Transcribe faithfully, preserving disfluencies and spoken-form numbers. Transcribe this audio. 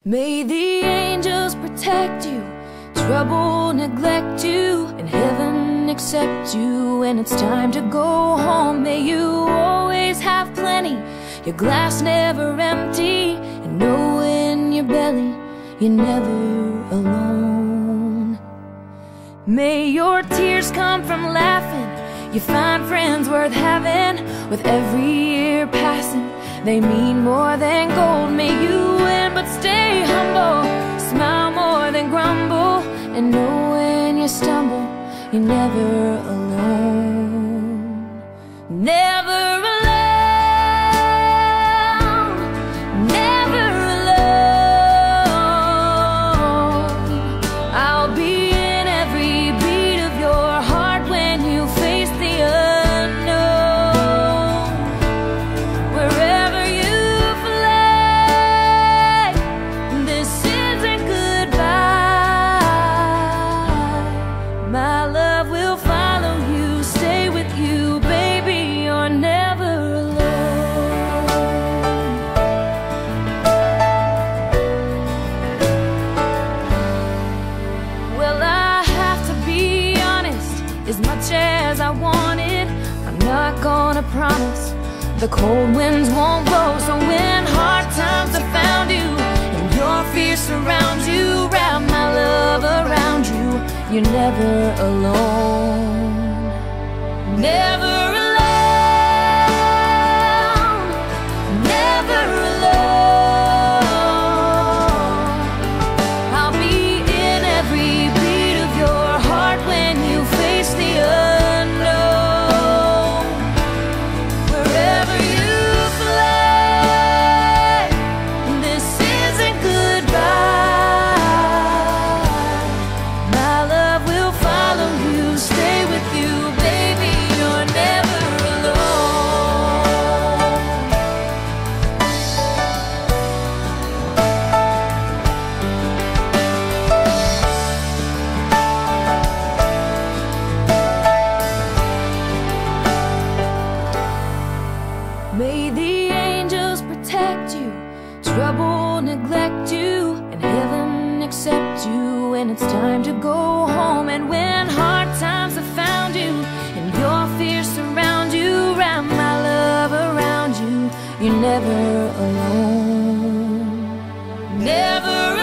May the angels protect you, trouble neglect you, and heaven accept you when it's time to go home. May you always have plenty, your glass never empty, and know in your belly you're never alone. May your tears come from laughing, you find friends worth having. With every year passing, they mean more than gold. May you win but stay humble, smile more than grumble, and know when you stumble, you're never alone. Never alone, never alone. I'll be in every beat of your heart when you face the unknown. Wherever you fly, this isn't goodbye. My love will follow you, stay with you, baby, you're never alone. Well, I have to be honest, as much as I want it, I'm not gonna promise the cold winds won't blow. So when hard times have found you and your fear surrounds you, wrap my love around you, you're never alone. Never alone, never alone. I'll be in every beat of your heart when you face the unknown. Wherever you fly, this isn't goodbye. My love will follow you, stay with you, baby, you're never alone. May the angels protect you, trouble neglect you, and heaven accept you when it's time to go home. And when hard times have found you and your fears surround you, wrap my love around you, you're never alone. Never